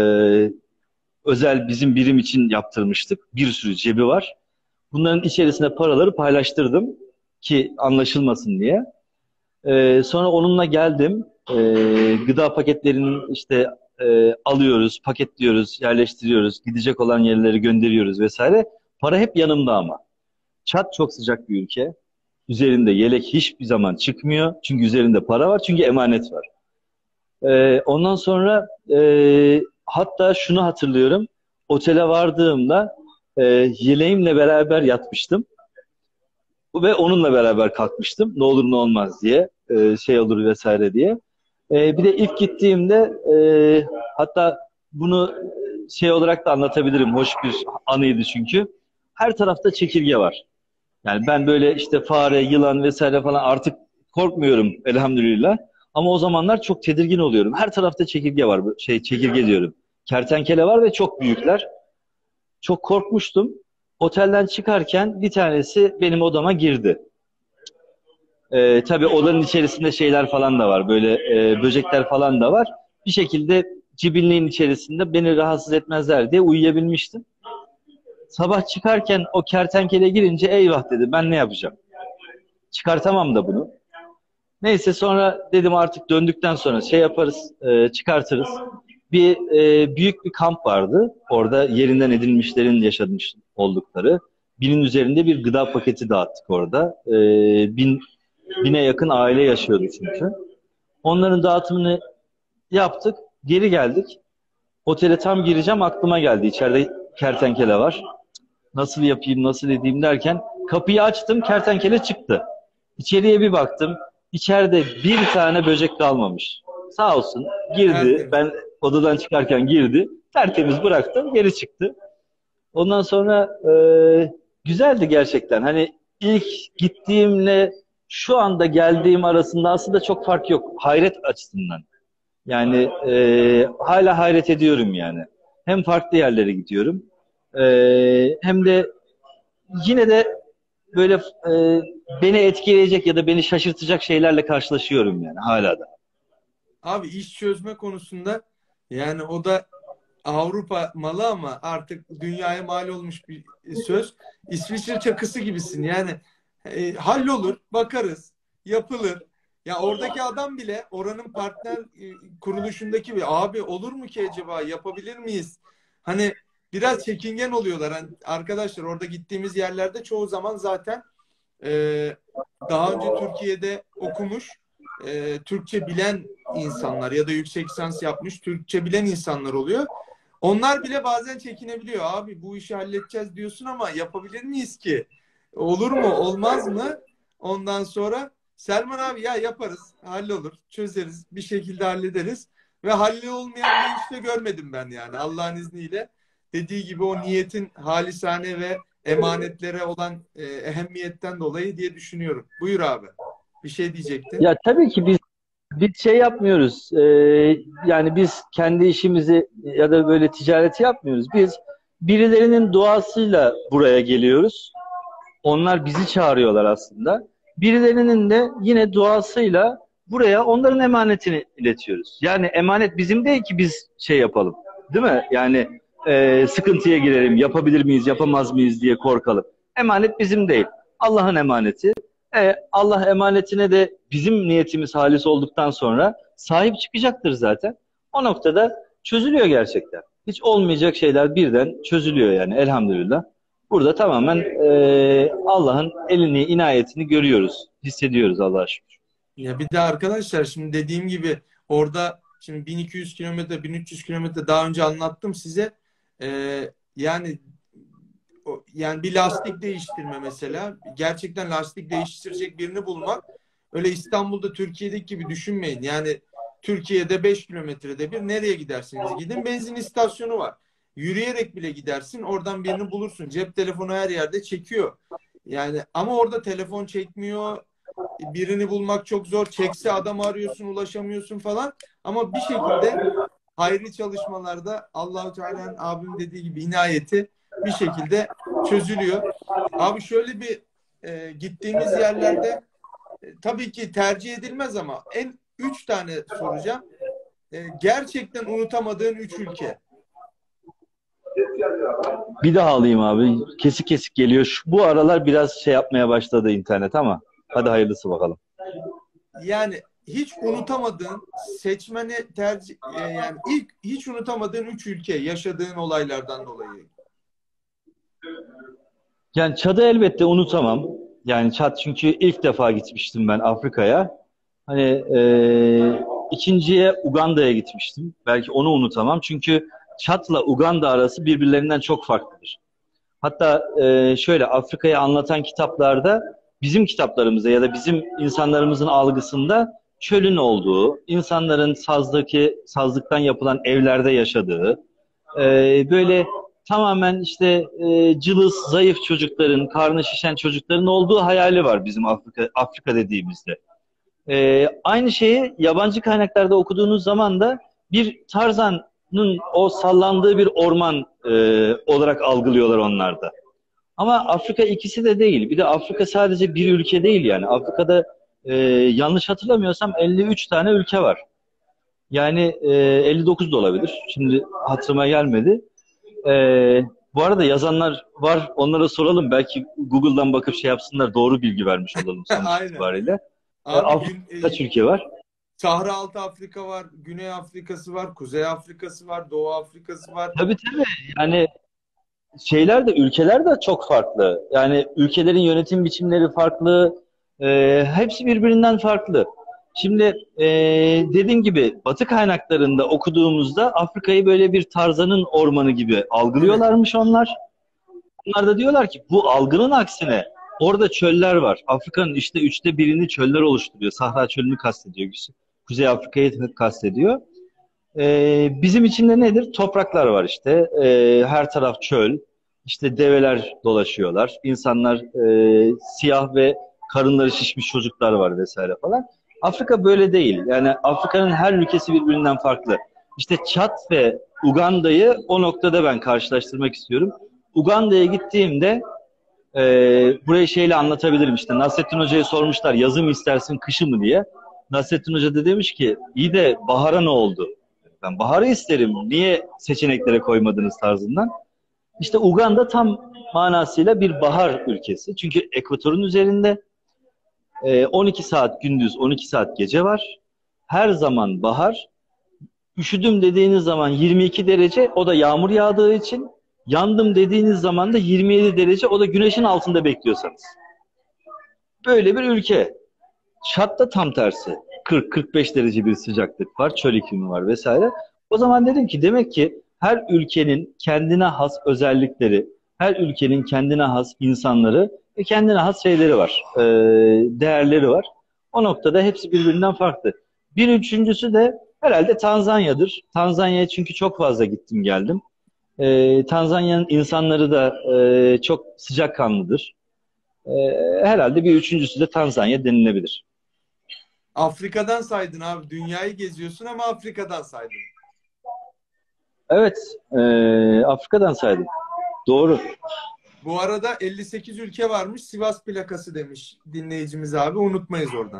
Özel bizim birim için yaptırmıştık. Bir sürü cebi var. Bunların içerisine paraları paylaştırdım ki anlaşılmasın diye. Sonra onunla geldim. Gıda paketlerini işte alıyoruz, paketliyoruz, yerleştiriyoruz. Gidecek olan yerlere gönderiyoruz vesaire. Para hep yanımda ama. Çad çok sıcak bir ülke. Üzerinde yelek hiçbir zaman çıkmıyor. Çünkü üzerinde para var. Çünkü emanet var. Ondan sonra hatta şunu hatırlıyorum. Otele vardığımda yeleğimle beraber yatmıştım. Ve onunla beraber kalkmıştım. Ne olur ne olmaz diye. Şey olur vesaire diye. Bir de ilk gittiğimde hatta bunu şey olarak da anlatabilirim. Hoş bir anıydı çünkü. Her tarafta çekirge var. Yani ben böyle işte fare, yılan vesaire falan artık korkmuyorum elhamdülillah. Ama o zamanlar çok tedirgin oluyorum. Her tarafta çekirge var. Çekirge diyorum. Kertenkele var ve çok büyükler. Çok korkmuştum. Otelden çıkarken bir tanesi benim odama girdi. Tabii odanın içerisinde şeyler falan da var. Böyle böcekler falan da var. Bir şekilde cibinliğin içerisinde beni rahatsız etmezler diye uyuyabilmiştim. Sabah çıkarken o kertenkele girince eyvah dedi, ben ne yapacağım? Çıkartamam da bunu. Neyse sonra dedim artık döndükten sonra şey yaparız, çıkartırız. Büyük bir kamp vardı. Orada yerinden edilmişlerin yaşamış oldukları. 1000'in üzerinde bir gıda paketi dağıttık orada. 1000'e yakın aile yaşıyordu çünkü. Onların dağıtımını yaptık. Geri geldik. Otele tam gireceğim, aklıma geldi. İçeride kertenkele var. Nasıl yapayım, nasıl edeyim derken kapıyı açtım, kertenkele çıktı. İçeriye bir baktım. İçeride bir tane böcek kalmamış. Sağ olsun girdi.
Tertemiz.
Ben odadan çıkarken girdi. Tertemiz bıraktım, geri çıktı. Ondan sonra güzeldi gerçekten. Hani ilk gittiğimle şu anda geldiğim arasında aslında çok fark yok. Hayret açısından. Yani hala hayret ediyorum yani. Hem farklı yerlere gidiyorum. Hem de yine de böyle beni etkileyecek ya da beni şaşırtacak şeylerle karşılaşıyorum yani hala da.
Abi iş çözme konusunda yani o da Avrupa malı ama artık dünyaya mal olmuş bir söz. İsviçre çakısı gibisin. Yani hallolur, bakarız, yapılır. Ya oradaki adam bile oranın partner kuruluşundaki bir abi olur mu ki acaba yapabilir miyiz? Hani biraz çekingen oluyorlar. Hani arkadaşlar orada gittiğimiz yerlerde çoğu zaman zaten e, daha önce Türkiye'de okumuş, Türkçe bilen insanlar ya da yüksek lisans yapmış Türkçe bilen insanlar oluyor. Onlar bile bazen çekinebiliyor. Abi bu işi halledeceğiz diyorsun ama yapabilir miyiz ki? Olur mu, olmaz mı? Ondan sonra Selman abi ya yaparız, hallolur, çözeriz, bir şekilde hallederiz. Ve hallolmayan bir işte görmedim ben yani Allah'ın izniyle. Dediği gibi o niyetin halisane ve emanetlere olan ehemmiyetten dolayı diye düşünüyorum. Buyur abi. Bir şey diyecektin.
Ya tabii ki biz şey yapmıyoruz. Yani biz kendi işimizi ya da böyle ticareti yapmıyoruz. Biz birilerinin duasıyla buraya geliyoruz. Onlar bizi çağırıyorlar aslında. Birilerinin de yine duasıyla buraya onların emanetini iletiyoruz. Yani emanet bizim değil ki biz şey yapalım. Değil mi? Yani sıkıntıya girelim, yapabilir miyiz, yapamaz mıyız diye korkalım. Emanet bizim değil. Allah'ın emaneti. Allah emanetine de bizim niyetimiz halis olduktan sonra sahip çıkacaktır zaten. O noktada çözülüyor gerçekten. Hiç olmayacak şeyler birden çözülüyor yani elhamdülillah. Burada tamamen Allah'ın elini, inayetini görüyoruz, hissediyoruz Allah'a şükür.
Ya bir de arkadaşlar şimdi dediğim gibi orada şimdi 1200 kilometre 1300 kilometre daha önce anlattım size. Yani yani bir lastik değiştirme mesela gerçekten lastik değiştirecek birini bulmak öyle İstanbul'da Türkiye'deki gibi düşünmeyin. Yani Türkiye'de 5 kilometrede bir nereye giderseniz gidin benzin istasyonu var. Yürüyerek bile gidersin oradan birini bulursun. Cep telefonu her yerde çekiyor. Yani ama orada telefon çekmiyor, birini bulmak çok zor. Çekse adamı arıyorsun, ulaşamıyorsun falan. Ama bir şekilde hayri çalışmalarda Allahu Teala'nın abim dediği gibi inayeti bir şekilde çözülüyor. Abi şöyle bir gittiğimiz yerlerde tabii ki tercih edilmez ama en üç tane soracağım. Gerçekten unutamadığın üç ülke.
Bir daha alayım abi. Kesik kesik geliyor. Bu aralar biraz şey yapmaya başladı internet ama hadi hayırlısı bakalım.
Yani hiç unutamadığın seçmeni tercih yani ilk hiç unutamadığın üç ülke yaşadığın olaylardan dolayı.
Yani Çad'ı elbette unutamam. Yani Çad çünkü ilk defa gitmiştim ben Afrika'ya. Hani ikinciye Uganda'ya gitmiştim. Belki onu unutamam. Çünkü Çad'la Uganda arası birbirlerinden çok farklıdır. Hatta şöyle Afrika'yı anlatan kitaplarda bizim kitaplarımızda ya da bizim insanlarımızın algısında çölün olduğu, insanların sazlıktan yapılan evlerde yaşadığı, böyle tamamen işte cılız, zayıf çocukların, karnı şişen çocukların olduğu hayali var bizim Afrika dediğimizde. Aynı şeyi yabancı kaynaklarda okuduğunuz zaman da bir Tarzan'ın o sallandığı bir orman olarak algılıyorlar onlar da. Ama Afrika ikisi de değil. Bir de Afrika sadece bir ülke değil yani. Afrika'da yanlış hatırlamıyorsam 53 tane ülke var. Yani 59 da olabilir. Şimdi hatırıma gelmedi. E, Bu arada yazanlar var. Onlara soralım. Belki Google'dan bakıp şey yapsınlar. Doğru bilgi vermiş olalım sonuç
Aynen.
itibariyle.
Abi
Afrika'da kaç ülke var?
Sahra Altı Afrika var, Güney Afrika'sı var, Kuzey Afrika'sı var, Doğu Afrika'sı var.
Tabii tabii. Yani şeyler de ülkeler de çok farklı. Yani ülkelerin yönetim biçimleri farklı. Hepsi birbirinden farklı. Şimdi dediğim gibi Batı kaynaklarında okuduğumuzda Afrika'yı böyle bir Tarzan'ın ormanı gibi
Evet.
algılıyorlarmış onlar. Onlar da diyorlar ki bu algının aksine orada çöller var. Afrika'nın işte üçte birini çöller oluşturuyor. Sahra çölünü kastediyor. Kuzey Afrika'yı kastediyor. Bizim için de nedir? Topraklar var işte. Her taraf çöl. İşte develer dolaşıyorlar. İnsanlar siyah ve karınları şişmiş çocuklar var vesaire falan. Afrika böyle değil. Yani Afrika'nın her ülkesi birbirinden farklı. İşte Çad ve Uganda'yı o noktada ben karşılaştırmak istiyorum. Uganda'ya gittiğimde burayı şeyle anlatabilirim işte. Nasrettin Hoca'ya sormuşlar yazı mı istersin kışı mı diye. Nasrettin Hoca da demiş ki iyi de bahara ne oldu? Ben baharı isterim. Niye seçeneklere koymadınız tarzından. İşte Uganda tam manasıyla bir bahar ülkesi. Çünkü ekvatorun üzerinde 12 saat gündüz, 12 saat gece var. Her zaman bahar. Üşüdüm dediğiniz zaman 22 derece, o da yağmur yağdığı için. Yandım dediğiniz zaman da 27 derece, o da güneşin altında bekliyorsanız. Böyle bir ülke. Şartta tam tersi. 40-45 derece bir sıcaklık var, çöl iklimi var vesaire. O zaman dedim ki demek ki her ülkenin kendine has özellikleri, her ülkenin kendine has insanları ve kendine has şeyleri var, değerleri var. O noktada hepsi birbirinden farklı. Bir üçüncüsü de herhalde Tanzanya'dır. Tanzanya'ya çünkü çok fazla gittim geldim. Tanzanya'nın insanları da çok sıcakkanlıdır. Herhalde bir üçüncüsü de Tanzanya denilebilir.
Afrika'dan saydın abi. Dünyayı geziyorsun ama Afrika'dan saydın.
Evet, Afrika'dan saydım. Doğru.
Bu arada 58 ülke varmış. Sivas plakası demiş dinleyicimiz abi. Unutmayız oradan.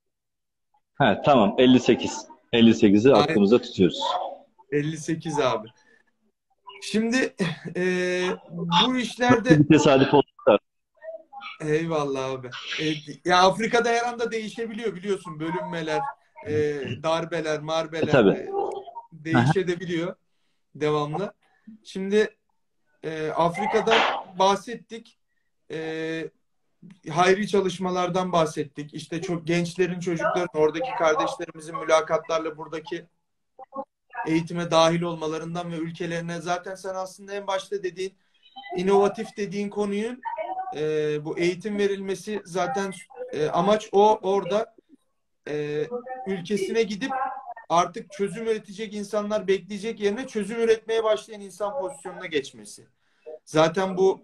Ha, tamam, 58. 58'i
Aynen.
aklımıza tutuyoruz.
58 abi. Şimdi bu işlerde
Bir tesadüf oldu da.
eyvallah abi. Ya Afrika'da her anda değişebiliyor biliyorsun. Bölünmeler, darbeler, marbeler
Tabii. Aha.
değişebiliyor devamlı. Şimdi Afrika'dan bahsettik. Hayri çalışmalardan bahsettik. İşte çok gençlerin, çocukların, oradaki kardeşlerimizin mülakatlarla buradaki eğitime dahil olmalarından ve ülkelerine zaten sen aslında en başta dediğin inovatif dediğin konunun bu eğitim verilmesi zaten amaç o orada ülkesine gidip artık çözüm üretecek insanlar bekleyecek yerine çözüm üretmeye başlayan insan pozisyonuna geçmesi. Zaten bu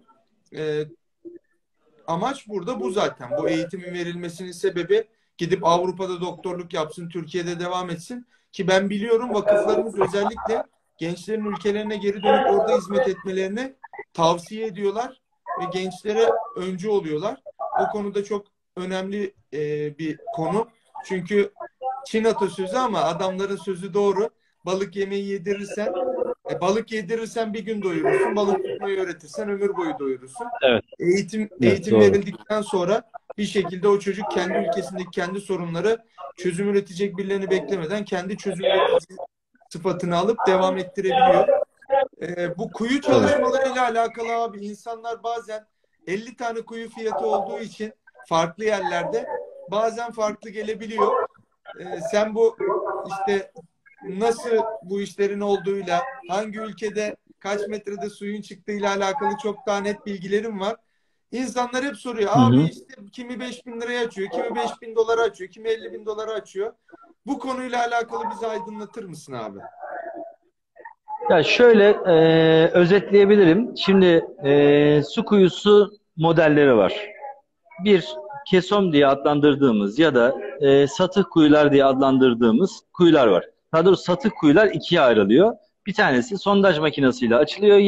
amaç burada bu zaten. Bu eğitimin verilmesinin sebebi gidip Avrupa'da doktorluk yapsın, Türkiye'de devam etsin. Ki ben biliyorum vakıflarımız özellikle gençlerin ülkelerine geri dönüp orada hizmet etmelerini tavsiye ediyorlar ve gençlere öncü oluyorlar. O konuda çok önemli bir konu. Çünkü Çin atasözü ama adamların sözü doğru. Balık yemeği yedirirsen balık yedirirsen bir gün doyurursun. Balık tutmayı öğretirsen ömür boyu doyurursun.
Evet.
Eğitim
Evet, doğru.
verildikten sonra bir şekilde o çocuk kendi ülkesindeki kendi sorunları çözüm üretecek birilerini beklemeden kendi çözüm üretici sıfatını alıp devam ettirebiliyor. Bu kuyu çalışmalarıyla alakalı abi insanlar bazen 50 tane kuyu fiyatı olduğu için farklı yerlerde bazen farklı gelebiliyor. Sen bu işte nasıl bu işlerin olduğuyla hangi ülkede kaç metrede suyun çıktığıyla alakalı çok daha net bilgilerim var. İnsanlar hep soruyor.
Hı
Abi
hı.
işte kimi 5.000 liraya açıyor, kimi 5.000 dolara açıyor, kimi 50.000 dolara açıyor. Bu konuyla alakalı bizi aydınlatır mısın abi?
Ya şöyle özetleyebilirim. Şimdi su kuyusu modelleri var. Bir kesom diye adlandırdığımız ya da satık kuyular diye adlandırdığımız kuyular var. Daha doğrusu satık kuyular ikiye ayrılıyor. Bir tanesi sondaj makinesiyle açılıyor yine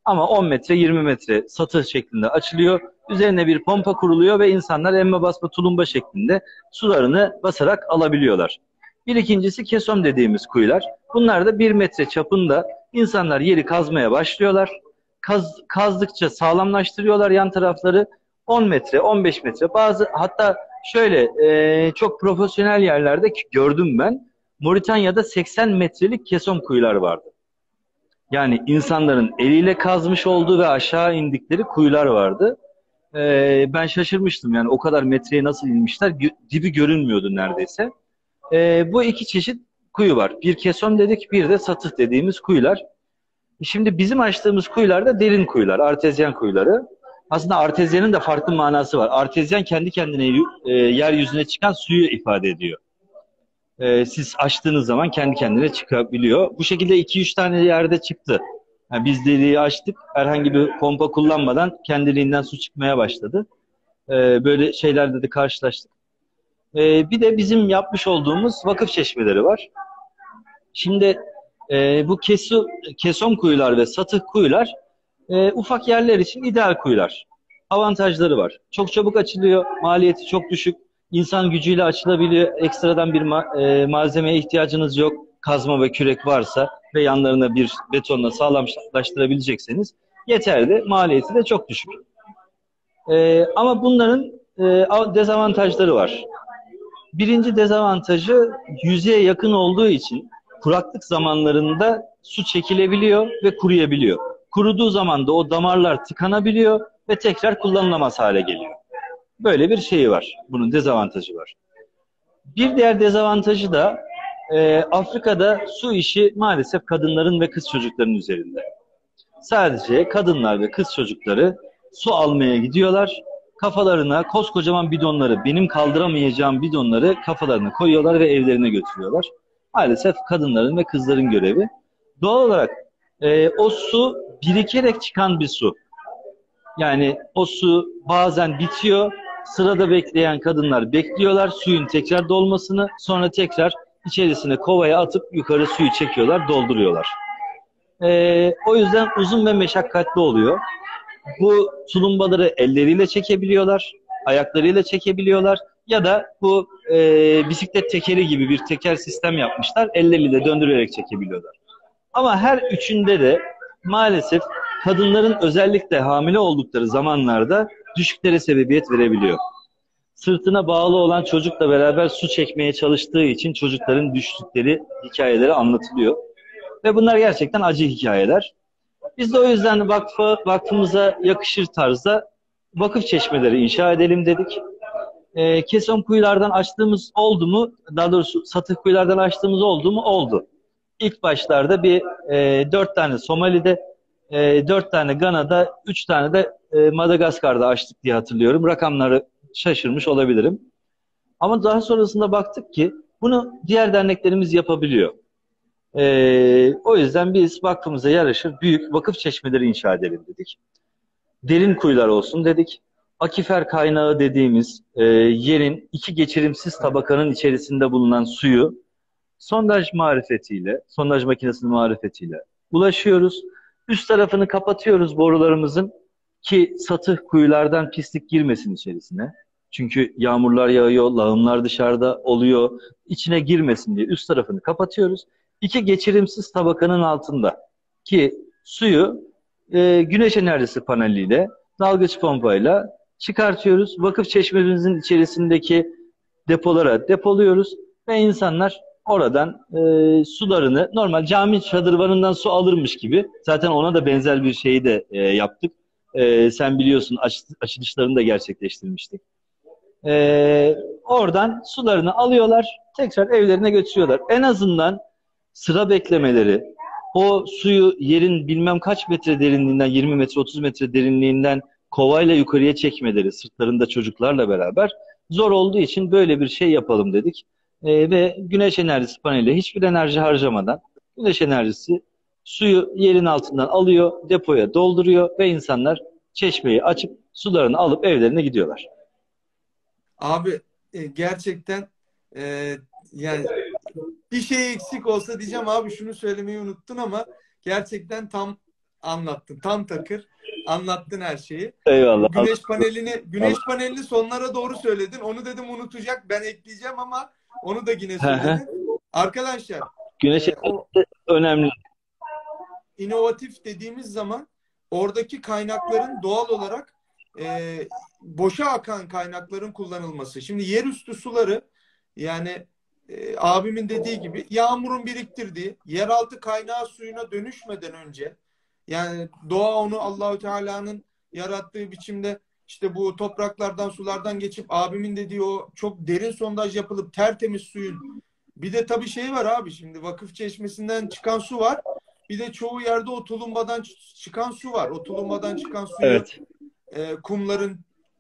Ama 10 metre 20 metre satı şeklinde açılıyor. Üzerine bir pompa kuruluyor ve insanlar emme basma tulumba şeklinde sularını basarak alabiliyorlar. Bir ikincisi kesom dediğimiz kuyular. Bunlar da 1 metre çapında insanlar yeri kazmaya başlıyorlar. Kazdıkça sağlamlaştırıyorlar yan tarafları. 10 metre, 15 metre, bazı hatta şöyle çok profesyonel yerlerde gördüm ben. Moritanya'da 80 metrelik kesom kuyular vardı. Yani insanların eliyle kazmış olduğu ve aşağı indikleri kuyular vardı. Ben şaşırmıştım yani o kadar metreye nasıl inmişler, dibi görünmüyordu neredeyse. Bu iki çeşit kuyu var. Bir kesom dedik, bir de satıh dediğimiz kuyular. Şimdi bizim açtığımız kuyular da derin kuyular, artezyen kuyuları. Aslında artezyenin de farklı manası var. Artezyen kendi kendine yeryüzüne çıkan suyu ifade ediyor. Siz açtığınız zaman kendi kendine çıkabiliyor. Bu şekilde 2-3 tane yerde çıktı. Yani biz deliği açtık, herhangi bir pompa kullanmadan kendiliğinden su çıkmaya başladı. Böyle şeylerle de karşılaştık. Bir de bizim yapmış olduğumuz vakıf çeşmeleri var. Şimdi bu kesom kuyular ve satıh kuyular ufak yerler için ideal kuyular. Avantajları var. Çok çabuk açılıyor, maliyeti çok düşük, insan gücüyle açılabiliyor. Ekstradan bir malzemeye ihtiyacınız yok. Kazma ve kürek varsa ve yanlarına bir betonla sağlamlaştırabilecekseniz yeterli. Maliyeti de çok düşük. Ama bunların dezavantajları var. Birinci dezavantajı yüzeye yakın olduğu için kuraklık zamanlarında su çekilebiliyor ve kuruyabiliyor. Kuruduğu zaman da o damarlar tıkanabiliyor ve tekrar kullanılamaz hale geliyor. Böyle bir şeyi var. Bunun dezavantajı var. Bir diğer dezavantajı da Afrika'da su işi maalesef kadınların ve kız çocukların üzerinde. Sadece kadınlar ve kız çocukları su almaya gidiyorlar. Kafalarına koskocaman bidonları, benim kaldıramayacağım bidonları kafalarına koyuyorlar ve evlerine götürüyorlar. Maalesef kadınların ve kızların görevi. Doğal olarak o su birikerek çıkan bir su. Yani o su bazen bitiyor, sırada bekleyen kadınlar bekliyorlar suyun tekrar dolmasını, sonra tekrar içerisine kovaya atıp yukarı suyu çekiyorlar, dolduruyorlar. O yüzden uzun ve meşakkatli oluyor. Bu tulumbaları elleriyle çekebiliyorlar, ayaklarıyla çekebiliyorlar ya da bu bisiklet tekeri gibi bir teker sistem yapmışlar, elleriyle döndürerek çekebiliyorlar. Ama her üçünde de maalesef kadınların özellikle hamile oldukları zamanlarda düşüklere sebebiyet verebiliyor. Sırtına bağlı olan çocukla beraber su çekmeye çalıştığı için çocukların düştükleri hikayeleri anlatılıyor. Ve bunlar gerçekten acı hikayeler. Biz de o yüzden vakfımıza yakışır tarzda vakıf çeşmeleri inşa edelim dedik. Kesom kuyulardan açtığımız oldu mu? Daha doğrusu satık kuyulardan açtığımız oldu mu? Oldu. İlk başlarda bir 4 tane Somali'de, 4 tane Gana'da, 3 tane de Madagaskar'da açtık diye hatırlıyorum. Rakamları şaşırmış olabilirim. Ama daha sonrasında baktık ki bunu diğer derneklerimiz yapabiliyor. O yüzden biz vakfımıza yaraşır büyük vakıf çeşmeleri inşa edelim dedik. Derin kuyular olsun dedik. Akifer kaynağı dediğimiz yerin iki geçirimsiz tabakanın içerisinde bulunan suyu sondaj marifetiyle, sondaj makinesinin marifetiyle ulaşıyoruz. Üst tarafını kapatıyoruz borularımızın ki satıh kuyulardan pislik girmesin içerisine. Çünkü yağmurlar yağıyor, lağımlar dışarıda oluyor. İçine girmesin diye üst tarafını kapatıyoruz. İki geçirimsiz tabakanın altında ki suyu güneş enerjisi paneliyle, dalgıç pompayla çıkartıyoruz. Vakıf çeşmemizin içerisindeki depolara depoluyoruz ve insanlar oradan sularını normal cami şadırvanından su alırmış gibi, zaten ona da benzer bir şeyi de yaptık. Sen biliyorsun açılışlarını da gerçekleştirmiştik. Oradan sularını alıyorlar, tekrar evlerine götürüyorlar. En azından sıra beklemeleri, o suyu yerin bilmem kaç metre derinliğinden, 20 metre 30 metre derinliğinden kovayla yukarıya çekmeleri, sırtlarında çocuklarla beraber zor olduğu için böyle bir şey yapalım dedik. Ve güneş enerjisi paneli hiçbir enerji harcamadan güneş enerjisi suyu yerin altından alıyor, depoya dolduruyor ve insanlar çeşmeyi açıp sularını alıp evlerine gidiyorlar.
Abi gerçekten yani bir şey eksik olsa diyeceğim abi şunu söylemeyi unuttun ama gerçekten tam anlattın. Tam takır anlattın her şeyi.
Eyvallah.
Bu güneş panelini sonlara doğru söyledin. Onu dedim unutacak. Ben ekleyeceğim ama onu da yine söyledin. Arkadaşlar
Güneş
o
önemli.
inovatif dediğimiz zaman oradaki kaynakların doğal olarak boşa akan kaynakların kullanılması. Şimdi yerüstü suları yani abimin dediği gibi yağmurun biriktirdiği yeraltı kaynağı suyuna dönüşmeden önce yani doğa onu Allahu Teala'nın yarattığı biçimde işte bu topraklardan sulardan geçip abimin dediği o çok derin sondaj yapılıp tertemiz suyun bir de tabii şey var abi şimdi vakıf çeşmesinden çıkan su var. Bir de çoğu yerde o tulumbadan çıkan su var. O tulumbadan çıkan suyu
Evet.
Kumların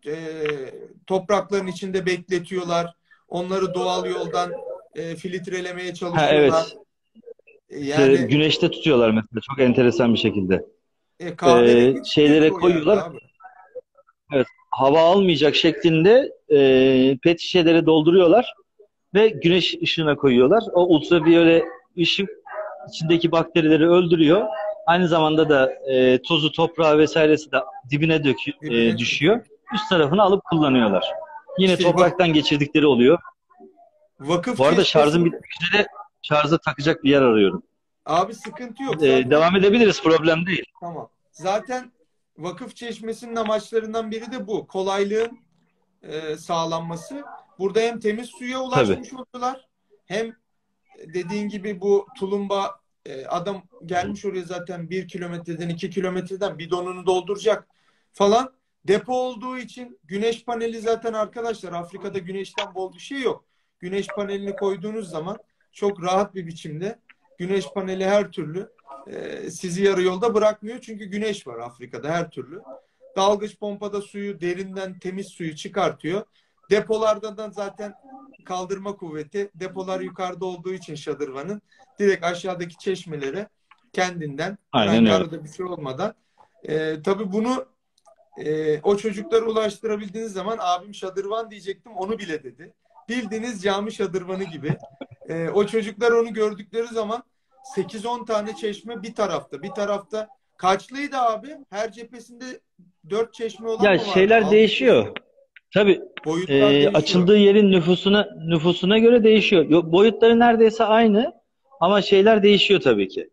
toprakların içinde bekletiyorlar. Onları doğal yoldan filtrelemeye çalışıyorlar.
Evet.
Yani
Güneşte tutuyorlar mesela çok enteresan bir şekilde.
kahverengi çıkıyor
Şeylere
çoğu yerde
koyuyorlar.
abi.
Evet. Hava almayacak şeklinde pet şişeleri dolduruyorlar ve güneş ışığına koyuyorlar. O ultraviyole ışık içindeki bakterileri öldürüyor. Aynı zamanda da tozu, toprağı vesairesi de dibine
Birbirine çekiyor.
düşüyor. Üst tarafını alıp kullanıyorlar. Yine
Şey bak
topraktan geçirdikleri oluyor.
vakıf
Bu arada şarjım
çeşmesinde
bitmek üzere, şarja takacak bir yer arıyorum.
abi sıkıntı yok. Zaten
Devam edebiliriz, problem değil.
tamam. Zaten vakıf çeşmesinin amaçlarından biri de bu. Kolaylığın sağlanması. Burada hem temiz suya
Tabii.
ulaşmış oluyorlar hem dediğin gibi bu tulumba adam gelmiş oraya zaten 1 kilometreden 2 kilometreden bidonunu dolduracak falan. Depo olduğu için güneş paneli zaten arkadaşlar Afrika'da güneşten bol bir şey yok. Güneş panelini koyduğunuz zaman çok rahat bir biçimde güneş paneli her türlü sizi yarı yolda bırakmıyor. Çünkü güneş var Afrika'da her türlü. Dalgıç pompada suyu derinden temiz suyu çıkartıyor. Depolarda da zaten kaldırma kuvveti depolar yukarıda olduğu için şadırvanın direkt aşağıdaki çeşmelere kendinden
Aynen
herhangi
öyle.
arada bir şey olmadan tabii bunu o çocuklara ulaştırabildiğiniz zaman abim şadırvan diyecektim onu bile dedi. Bildiğiniz cami şadırvanı gibi. O çocuklar onu gördükleri zaman 8-10 tane çeşme bir tarafta. Bir tarafta kaçlıydı abi? Her cephesinde 4 çeşme olan
Ya
mı vardı?
şeyler
6 çeşme.
değişiyor. Tabii
Boyutlar değişiyor.
açıldığı yerin nüfusuna göre değişiyor. Boyutları neredeyse aynı ama şeyler değişiyor tabii ki.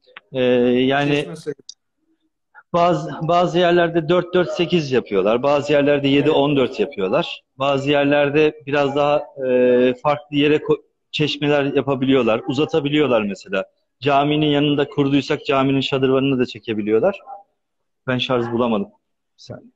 Yani
Çeşme sayısı.
bazı yerlerde 4-4-8 yapıyorlar. Bazı yerlerde
Evet.
7-14 yapıyorlar. Bazı yerlerde biraz daha farklı yere çeşmeler yapabiliyorlar. Uzatabiliyorlar mesela. Caminin yanında kurduysak caminin şadırvanını da çekebiliyorlar. Ben şarj bulamadım. Bir saniye.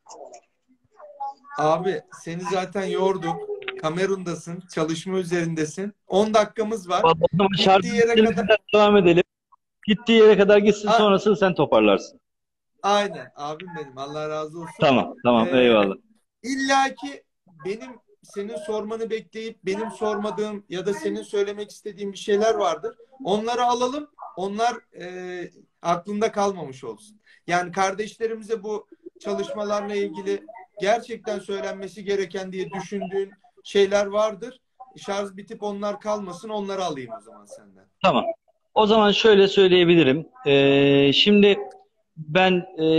Abi seni zaten yorduk. Kamerundasın. Çalışma üzerindesin. 10 dakikamız var.
Vallahi o zaman şarj
Gittiği yere
bitene
kadar
kadar devam edelim. Gittiği yere kadar gitsin,
A-
sonrasını sen toparlarsın.
aynen abim benim. Allah razı olsun.
Tamam, eyvallah.
İlla ki benim senin sormanı bekleyip benim sormadığım ya da senin söylemek istediğin bir şeyler vardır. Onları alalım. Onlar aklında kalmamış olsun. Yani kardeşlerimize bu çalışmalarla ilgili gerçekten söylenmesi gereken diye düşündüğün şeyler vardır. Şarj bitip onlar kalmasın. Onları alayım o zaman senden.
Tamam. O zaman şöyle söyleyebilirim. Şimdi ben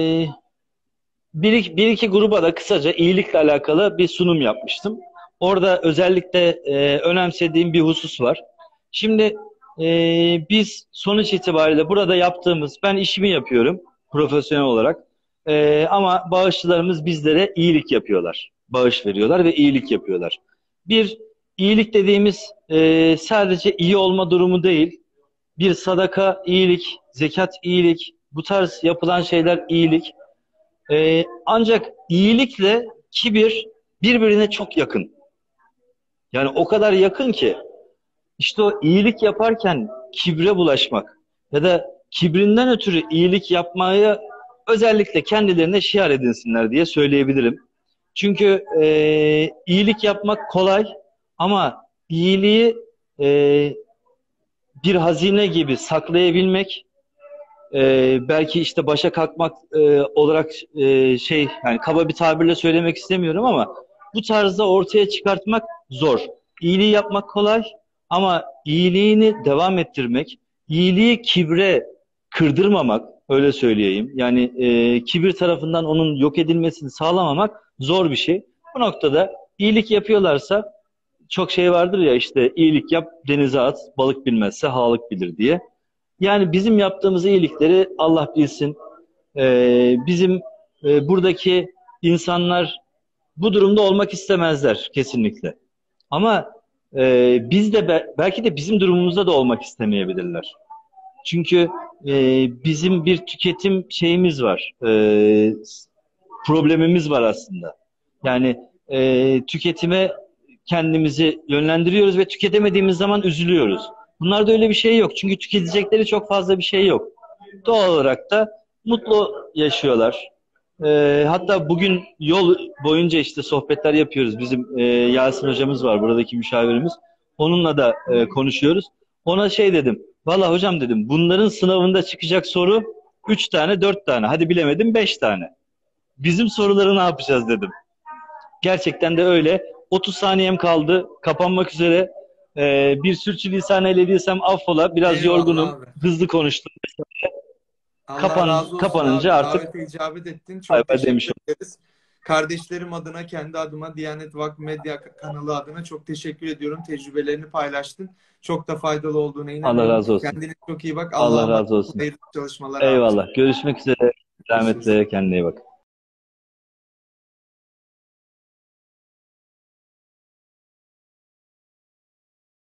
bir iki gruba da kısaca iyilikle alakalı bir sunum yapmıştım. Orada özellikle önemsediğim bir husus var. Şimdi biz sonuç itibariyle burada yaptığımız, ben işimi yapıyorum profesyonel olarak. Ama bağışçılarımız bizlere iyilik yapıyorlar. Bağış veriyorlar ve iyilik yapıyorlar. Bir iyilik dediğimiz sadece iyi olma durumu değil. Bir sadaka iyilik, zekat iyilik, bu tarz yapılan şeyler iyilik. Ancak iyilikle kibir birbirine çok yakın. Yani o kadar yakın ki işte o iyilik yaparken kibre bulaşmak ya da kibrinden ötürü iyilik yapmaya özellikle kendilerine şiar edinsinler diye söyleyebilirim. Çünkü iyilik yapmak kolay ama iyiliği e, bir hazine gibi saklayabilmek, belki işte başa kalkmak olarak yani kaba bir tabirle söylemek istemiyorum ama bu tarzda ortaya çıkartmak zor. İyiliği yapmak kolay ama iyiliğini devam ettirmek, iyiliği kibre kırdırmamak, Öyle söyleyeyim. Yani kibir tarafından onun yok edilmesini sağlamamak zor bir şey. Bu noktada iyilik yapıyorlarsa, çok şey vardır ya, işte iyilik yap denize at, balık bilmezse halık bilir diye. Yani bizim yaptığımız iyilikleri Allah bilsin. Bizim buradaki insanlar bu durumda olmak istemezler kesinlikle. Ama biz de belki de bizim durumumuzda da olmak istemeyebilirler. Çünkü bizim bir tüketim şeyimiz var, problemimiz var aslında. Yani tüketime kendimizi yönlendiriyoruz ve tüketemediğimiz zaman üzülüyoruz. Bunlarda öyle bir şey yok. Çünkü tüketecekleri çok fazla bir şey yok. Doğal olarak da mutlu yaşıyorlar. Hatta bugün yol boyunca işte sohbetler yapıyoruz. Bizim Yasin hocamız var, buradaki müşavirimiz. Onunla da konuşuyoruz. Ona şey dedim. Valla hocam dedim, bunların sınavında çıkacak soru 3 tane, 4 tane. Hadi bilemedim 5 tane. Bizim soruları ne yapacağız dedim. Gerçekten de öyle. 30 saniyem kaldı. Kapanmak üzere. Bir sürçülisan eylediysem affola. Biraz
Eyvallah
yorgunum.
abi.
Hızlı konuştum.
Allah razı olsun
Kapanınca
abi.
artık
Davete icabet ettin.
bay
Çok
bay demiş
teşekkür
oldum.
ederiz. Kardeşlerim adına, kendi adıma, Diyanet Vakfı Medya kanalı adına çok teşekkür ediyorum. Tecrübelerini paylaştın. Çok da faydalı olduğuna
Allah
inanıyorum.
razı olsun.
Kendine çok iyi bak. Allah'a
Allah
emanet
razı
ol.
olsun.
Hayırlı çalışmalar abicim.
Eyvallah. Görüşmek üzere.
Görüşürüz.
Rahmetle, kendine iyi bak.